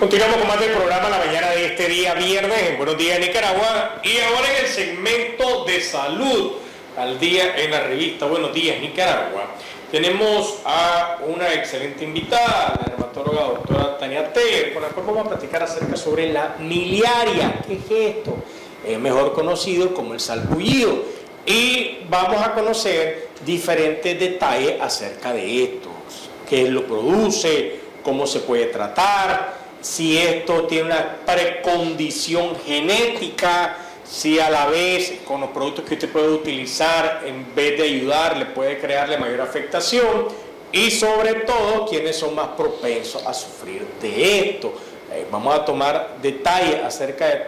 Continuamos con más del programa la mañana de este día viernes en Buenos Días Nicaragua, y ahora en el segmento de salud al día en la revista Buenos Días Nicaragua tenemos a una excelente invitada, la dermatóloga doctora Tania Teller, con la cual vamos a platicar acerca sobre la miliaria. ¿Qué es esto? Es mejor conocido como el salpullido, y vamos a conocer diferentes detalles acerca de esto: qué lo produce, cómo se puede tratar, si esto tiene una precondición genética, si a la vez con los productos que usted puede utilizar, en vez de ayudar, le puede crearle mayor afectación, y sobre todo quiénes son más propensos a sufrir de esto. Vamos a tomar detalles acerca de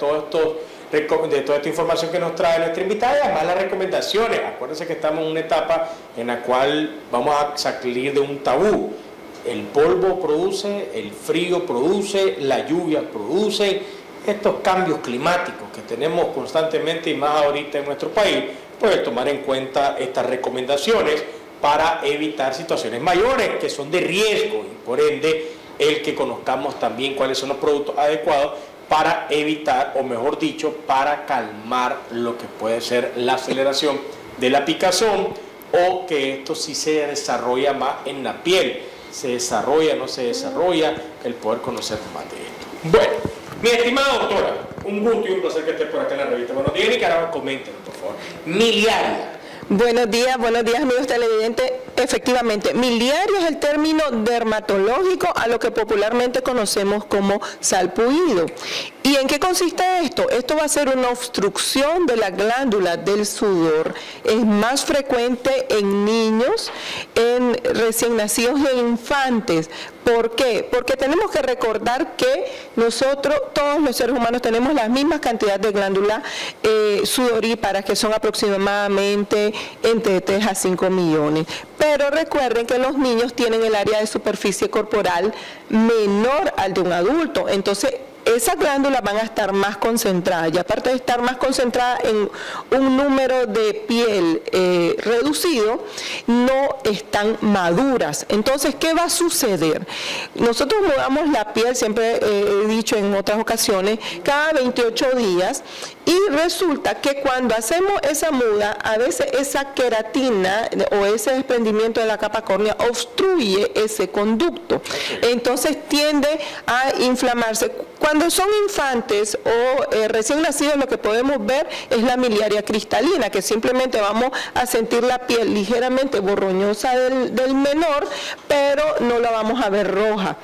de toda esta información que nos trae nuestra invitada, y además las recomendaciones. Acuérdense que estamos en una etapa en la cual vamos a salir de un tabú. El polvo produce, el frío produce, la lluvia produce. Estos cambios climáticos que tenemos constantemente, y más ahorita en nuestro país, pueden tomar en cuenta estas recomendaciones para evitar situaciones mayores que son de riesgo, y por ende el que conozcamos también cuáles son los productos adecuados para evitar, o mejor dicho, para calmar lo que puede ser la aceleración de la picazón, o que esto sí se desarrolla más en la piel. Se desarrolla, no se desarrolla, el poder conocer más de esto. Bueno, mi estimada doctora, un gusto y un placer que esté por acá en la revista Buenos Días Nicaragua. Coméntenos, por favor. Miliaria. Buenos días amigos televidentes. Efectivamente, miliaria es el término dermatológico a lo que popularmente conocemos como salpullido. ¿Y en qué consiste esto? Esto va a ser una obstrucción de la glándula del sudor. Es más frecuente en niños, en recién nacidos e infantes. ¿Por qué? Porque tenemos que recordar que nosotros, todos los seres humanos, tenemos las mismas cantidades de glándulas sudoríparas, que son aproximadamente entre 3 a 5 millones. Pero recuerden que los niños tienen el área de superficie corporal menor al de un adulto. Entonces, esas glándulas van a estar más concentradas, y aparte de estar más concentradas en un número de piel reducido, no están maduras. Entonces, ¿qué va a suceder? Nosotros mudamos la piel, siempre he dicho en otras ocasiones, cada 28 días, y resulta que cuando hacemos esa muda, a veces esa queratina o ese desprendimiento de la capa córnea obstruye ese conducto. Entonces tiende a inflamarse. Cuando son infantes o recién nacidos, lo que podemos ver es la miliaria cristalina, que simplemente vamos a sentir la piel ligeramente borroñosa del menor, pero no la vamos a ver roja.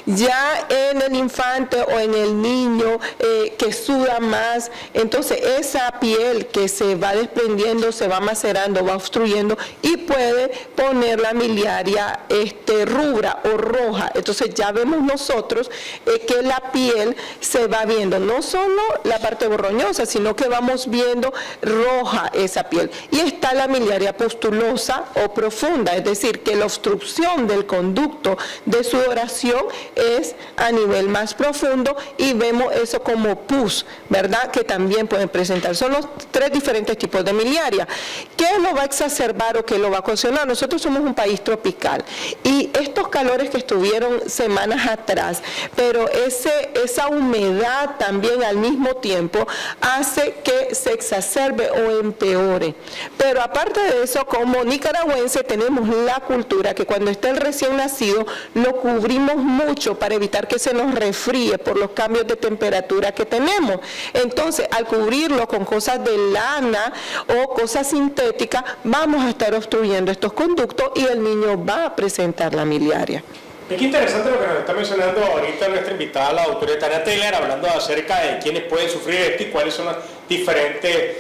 Ya en el infante o en el niño que suda más, entonces esa piel que se va desprendiendo, se va macerando, va obstruyendo, y puede poner la miliaria rubra o roja. Entonces ya vemos nosotros que la piel se va viendo no solo la parte borroñosa, sino que vamos viendo roja esa piel. Y está la miliaria pustulosa o profunda, es decir, que la obstrucción del conducto de sudoración es a nivel más profundo, y vemos eso como pus, ¿verdad?, que también pueden presentar. Son los 3 diferentes tipos de miliaria. ¿Qué lo va a exacerbar o qué lo va a ocasionar? Nosotros somos un país tropical, y estos calores que estuvieron semanas atrás, pero esa humedad también al mismo tiempo hace que se exacerbe o empeore. Pero aparte de eso, como nicaragüense tenemos la cultura que cuando está el recién nacido lo cubrimos mucho para evitar que se nos resfríe por los cambios de temperatura que tenemos. Entonces, al cubrirlo con cosas de lana o cosas sintéticas, vamos a estar obstruyendo estos conductos, y el niño va a presentar la miliaria. Es que interesante lo que nos está mencionando ahorita nuestra invitada, la doctora Tania Teller, hablando acerca de quiénes pueden sufrir esto y cuáles son las diferentes,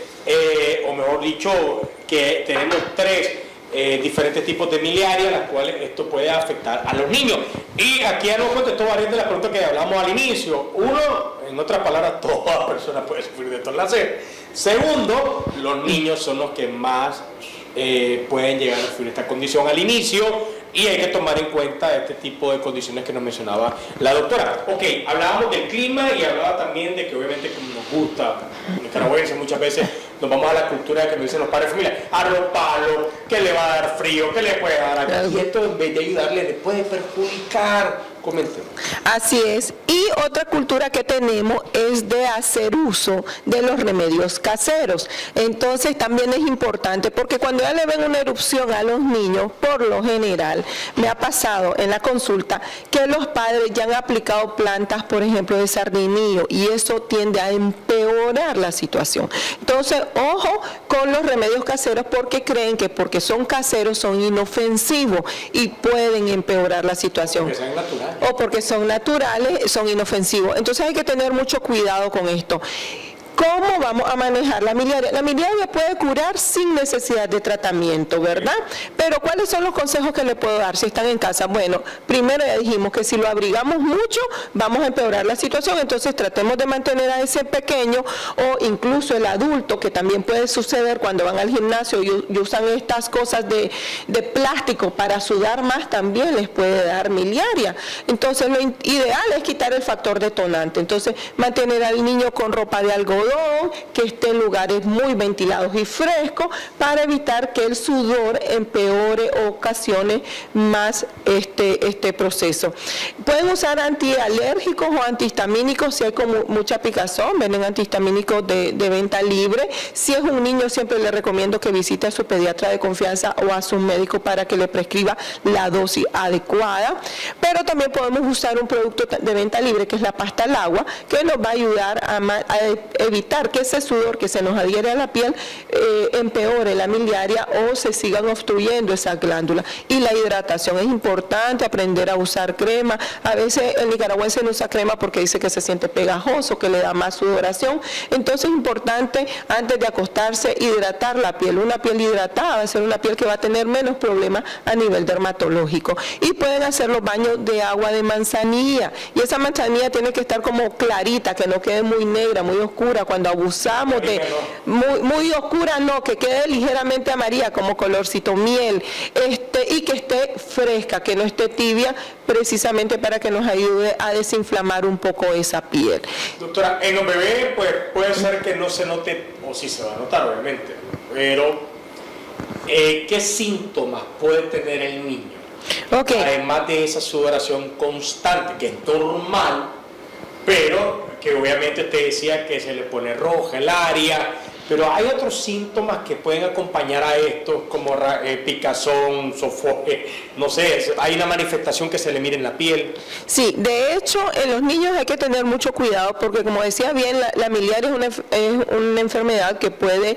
o mejor dicho, que tenemos 3 diferentes tipos de miliaria, las cuales esto puede afectar a los niños. Y aquí ya nos contestó varias de las preguntas que hablamos al inicio. Uno, en otras palabras, toda persona puede sufrir de esto al nacer. Segundo, los niños son los que más pueden llegar a sufrir esta condición al inicio, y hay que tomar en cuenta este tipo de condiciones que nos mencionaba la doctora. Ok, hablábamos del clima, y hablaba también de que obviamente como nos gusta, nicaragüenses, muchas veces nos vamos a la cultura que nos dicen los padres de familia, arroparlo, que le va a dar frío, que le puede dar algo, y esto en vez de ayudarle le puede perjudicar. Coméntenos. Así es. Y otra cultura que tenemos es de hacer uso de los remedios caseros. Entonces también es importante porque cuando ya le ven una erupción a los niños, por lo general, me ha pasado en la consulta que los padres ya han aplicado plantas, por ejemplo, de sardinillo, y eso tiende a empeorar la situación. Entonces, ojo con los remedios caseros porque creen que porque son caseros son inofensivos y pueden empeorar la situación. Porque sean naturales. O porque son naturales, son inofensivos. Entonces hay que tener mucho cuidado con esto. ¿Cómo vamos a manejar la miliaria? La miliaria puede curar sin necesidad de tratamiento, ¿verdad? Pero ¿cuáles son los consejos que le puedo dar si están en casa? Bueno, primero ya dijimos que si lo abrigamos mucho, vamos a empeorar la situación, entonces tratemos de mantener a ese pequeño o incluso el adulto, que también puede suceder cuando van al gimnasio y usan estas cosas de plástico para sudar más, también les puede dar miliaria. Entonces lo ideal es quitar el factor detonante, entonces mantener al niño con ropa de algodón, que esté en lugares muy ventilados y frescos para evitar que el sudor empeore o ocasione más este proceso. Pueden usar antialérgicos o antihistamínicos si hay como mucha picazón, venden antihistamínicos de venta libre. Si es un niño, siempre le recomiendo que visite a su pediatra de confianza o a su médico para que le prescriba la dosis adecuada. Pero también podemos usar un producto de venta libre que es la pasta al agua, que nos va a ayudar a evitar que ese sudor que se nos adhiere a la piel empeore la miliaria o se sigan obstruyendo esas glándulas. Y la hidratación es importante, aprender a usar crema. A veces el nicaragüense no usa crema porque dice que se siente pegajoso, que le da más sudoración. Entonces es importante antes de acostarse hidratar la piel. Una piel hidratada va a ser una piel que va a tener menos problemas a nivel dermatológico. Y pueden hacer los baños de agua de manzanilla. Y esa manzanilla tiene que estar como clarita, que no quede muy negra, muy oscura. Cuando abusamos de muy oscura, no, que quede ligeramente amarilla como colorcito miel, y que esté fresca, que no esté tibia, precisamente para que nos ayude a desinflamar un poco esa piel. Doctora, en los bebés pues puede ser que no se note, o sí se va a notar obviamente, pero ¿qué síntomas puede tener el niño? Okay. Además de esa sudoración constante, que es normal, pero que obviamente usted decía que se le pone roja el área, pero hay otros síntomas que pueden acompañar a esto, como picazón, sofoque, no sé, hay una manifestación que se le mire en la piel. Sí, de hecho, en los niños hay que tener mucho cuidado porque, como decía bien, la miliaria es una enfermedad que puede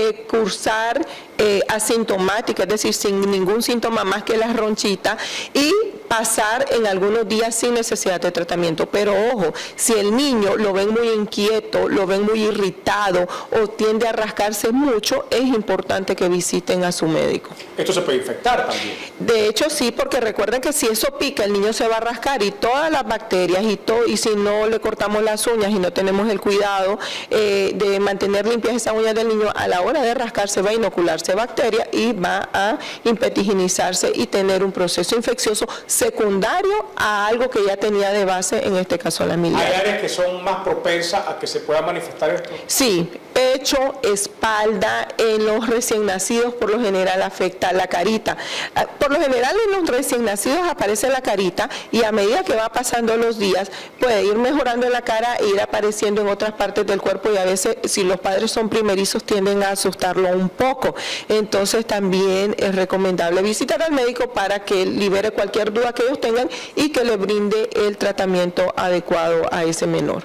cursar asintomática, es decir, sin ningún síntoma más que la ronchita, y pasar en algunos días sin necesidad de tratamiento. Pero ojo, si el niño lo ven muy inquieto, lo ven muy irritado o tiende a rascarse mucho, es importante que visiten a su médico. ¿Esto se puede infectar también? De hecho sí, porque recuerden que si eso pica, el niño se va a rascar y todas las bacterias y si no le cortamos las uñas y no tenemos el cuidado de mantener limpias esas uñas del niño, a la hora de rascarse va a inocularse bacteria y va a impetiginizarse y tener un proceso infeccioso secundario a algo que ya tenía de base, en este caso la miliaria. ¿Hay áreas que son más propensas a que se pueda manifestar esto? Sí, pecho, espalda, en los recién nacidos por lo general afecta la carita. Por lo general en los recién nacidos aparece la carita y a medida que va pasando los días puede ir mejorando la cara e ir apareciendo en otras partes del cuerpo, y a veces si los padres son primerizos tienden a asustarlo un poco. Entonces también es recomendable visitar al médico para que libere cualquier duda que ellos tengan y que le brinde el tratamiento adecuado a ese menor.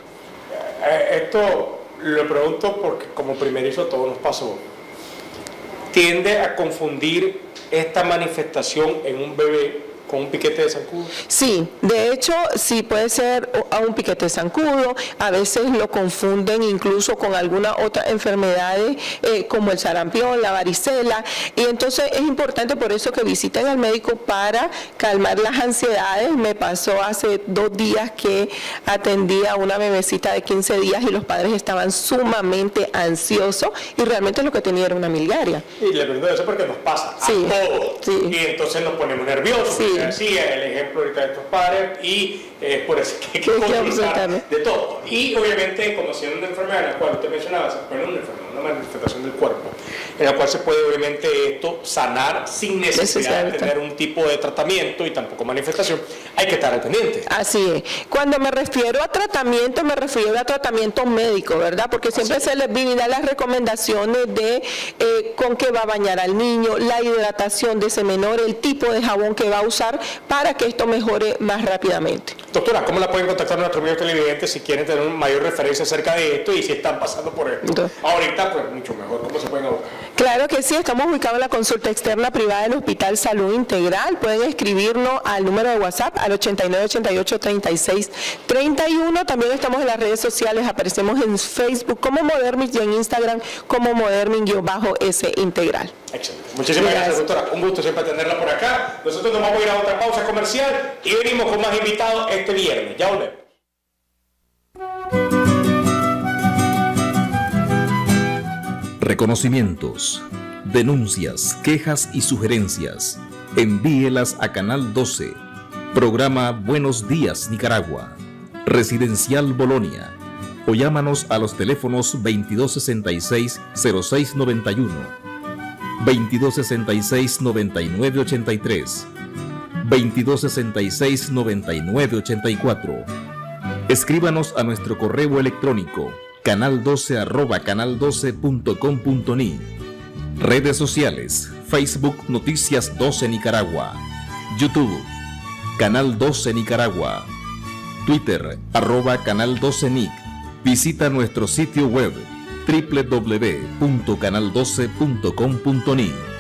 Esto lo pregunto porque como primerizo todo nos pasó. ¿Tiende a confundir esta manifestación en un bebé con un piquete de zancudo? Sí, de hecho sí puede ser a un piquete de zancudo, a veces lo confunden incluso con algunas otras enfermedades como el sarampión, la varicela, y entonces es importante por eso que visiten al médico para calmar las ansiedades. Me pasó hace 2 días que atendí a una bebecita de 15 días y los padres estaban sumamente ansiosos y realmente lo que tenía era una miliaria. Y le pregunto eso porque nos pasa a todos, y entonces nos ponemos nerviosos. Sí. García, el ejemplo ahorita de estos padres, y por eso que hay que controlar de todo. Y obviamente conociendo una enfermedad en la cual usted mencionaba, una enfermedad, una manifestación del cuerpo, en la cual se puede obviamente esto sanar sin necesidad de tener un tipo de tratamiento y tampoco manifestación, hay que estar al pendiente. Así es. Cuando me refiero a tratamiento, me refiero a tratamiento médico, ¿verdad? Porque siempre se les brinda las recomendaciones de con qué va a bañar al niño, la hidratación de ese menor, el tipo de jabón que va a usar para que esto mejore más rápidamente. Doctora, ¿cómo la pueden contactar nuestros amigos televidentes si quieren tener una mayor referencia acerca de esto y si están pasando por esto? Ahorita, pues mucho mejor. ¿Cómo se pueden abocar? Claro que sí, estamos ubicados en la consulta externa privada del Hospital Salud Integral. Pueden escribirnos al número de WhatsApp al 8988-3631. También estamos en las redes sociales, aparecemos en Facebook como Modermin y en Instagram como Modermin-S Integral. Excelente. Muchísimas gracias, doctora. Un gusto siempre tenerla por acá. Nosotros nos vamos a ir a otra pausa comercial y venimos con más invitados este viernes. Ya volvemos. Reconocimientos, denuncias, quejas y sugerencias. Envíelas a Canal 12. Programa Buenos Días Nicaragua. Residencial Bolonia. O llámanos a los teléfonos 2266-0691, 2266-9983, 2266-9984. Escríbanos a nuestro correo electrónico canal12@canal12.com.ni. Redes sociales: Facebook Noticias 12 Nicaragua, YouTube Canal 12 Nicaragua, Twitter @Canal 12 Nic. Visita nuestro sitio web www.canal12.com.ni.